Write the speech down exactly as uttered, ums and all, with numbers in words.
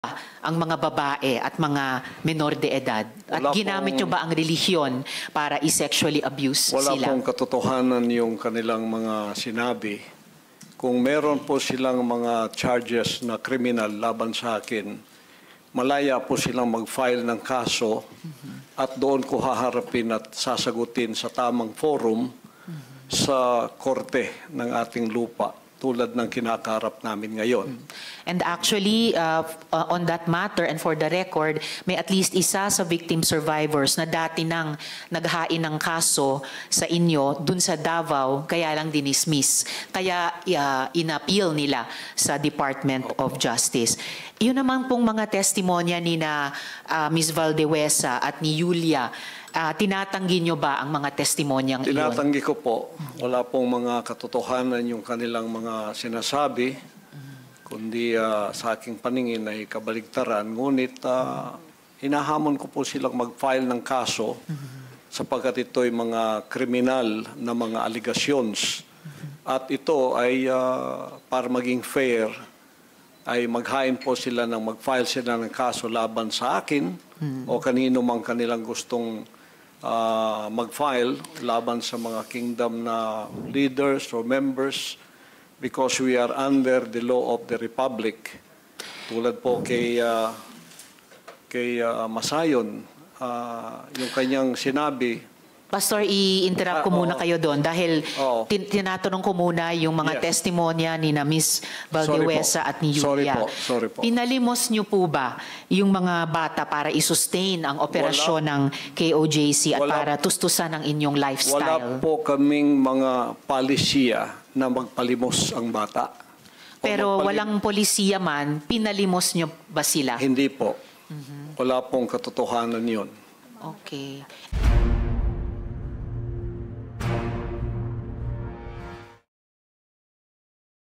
ang mga babae at mga menor de edad? At Wala ginamit nyo pong- ba ang relihiyon para i-sexually abuse Wala sila? pong katotohanan yung kanilang mga sinabi. Kung meron po silang mga charges na kriminal laban sa akin, malaya po silang mag-file ng kaso at doon ko haharapin at sasagutin sa tamang forum sa korte ng ating lupa tulad ng kinakaharap namin ngayon. And actually, uh, uh, on that matter and for the record, may at least isa sa victim survivors na dati nang naghain ng kaso sa inyo dun sa Davao, kaya lang dinismiss. Kaya uh, inappeal nila sa Department of Justice. Yun naman pong mga testimonya ni na uh, Miz Valdewesa at ni Julia, uh, tinatanggi nyo ba ang mga testimonyang iyon? Tinatanggi ko po. Wala pong mga katotohanan yung kanilang mga sinasabi, kundi uh, sa aking paningin ay kabaligtaran. Ngunit uh, hinahamon ko po silang mag-file ng kaso sapagkat ito'y mga kriminal na mga allegations. At ito ay uh, para maging fair, ay maghain po sila ng mag-file sila ng kaso laban sa akin o kanino mang kanilang gustong uh, mag-file laban sa mga kingdom na leaders or members, because we are under the law of the Republic. Tulad po kay, uh, kay uh, Masayon, uh, yung kanyang sinabi. Pastor, i-interrupt ko Ah, muna oo. kayo doon dahil Oo. tin tinatanong ko muna yung mga Yes. testimonya ni na Miz Valdewesa at ni Sorry Julia. po. Sorry po. Pinalimos niyo po ba yung mga bata para i-sustain ang operasyon ng K O J C at Wala. para tustusan ang inyong Wala lifestyle? po kaming mga palisiya na magpalimos ang bata. O Pero magpalim- walang polisiya man, pinalimos niyo ba sila? Hindi po. Wala pong katotohanan yun. Okay.